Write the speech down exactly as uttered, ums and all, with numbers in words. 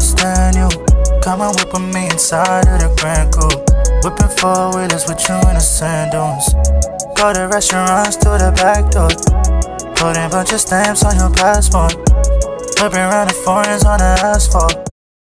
understand you. Come and whip with me inside of the Grand Coupe. Whipping four wheelers with you in the sand dunes. Go to restaurants to the back door. Putting a bunch of stamps on your passport. Whipping around the foreigns on the asphalt.